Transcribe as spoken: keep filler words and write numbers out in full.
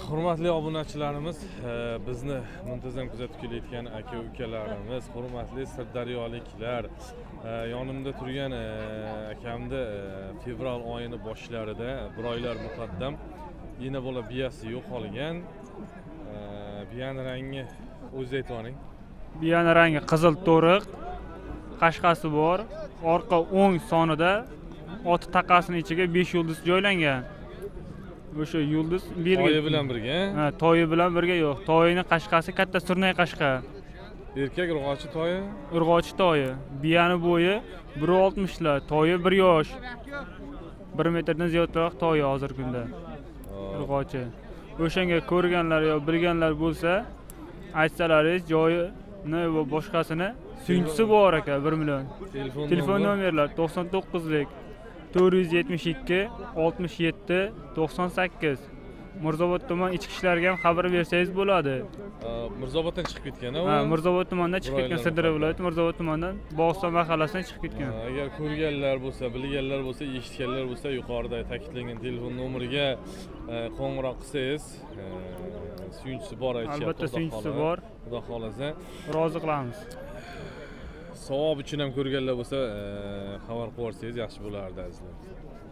Hurmatli obunachilarimiz, bizni muntazam kuzatib kelayotgan aka-ukalarimiz, hurmatli sirdaryoliklar, yonimda turgan akamda fevral oyini boshlarida bir oylar muqaddam yana bola biyasi yo'qolgan. Biyani rangi o'zingiz aytib oling. Biyani rangi qizil to'riq, qashqasi bor, orqa o'ng sonida oti taqasining ichiga besh yulduz joylangan. O'sha yulduz belgi toyi bilan birga. Ha, toyi bilan birga yo'q. Toyining qashqasi katta surnay qashqa. Erkak urg'ochi toyi? Urg'ochi toyi. Biyani bo'yi bir oltmish lar, toyi bir yosh. bir metrdan ziyodroq toyi hozirgi kunda. Urg'ochi. O'shanga ko'rganlar yo bilganlar bo'lsa, aytsalaringiz joyini va boshqasini suyunchisi bor ekan bir million. Telefon nomerlar to'qson to'qqizlik to'rt yuz yetmish ikki oltmish yetti to'qson sakkiz. Mirzobod tuman ichki ishlarga ham xabar bersangiz bo'ladi. Mirzoboddan chiqib ketgan-a u? Ha, Mirzobod tumanidan chiqib ketgan, Sirdaryo viloyati Mirzobod tumanidan Bog'iston mahallasidan chiqib ketgan. Agar ko'rganlar bo'lsa, bilganlar bo'lsa, eshitganlar bo'lsa, yuqorida ta'kidlangan telefon nomeriga qo'ng'iroq qilsangiz, suyunchisi bor aytishyapti. Albatta suyunchisi bor. Xudo xolasa rozi qilamiz. Savob uchun ham ko'rganlar bo'lsa, xabar qilib yuborsangiz yaxshi bo'lardi azizlar.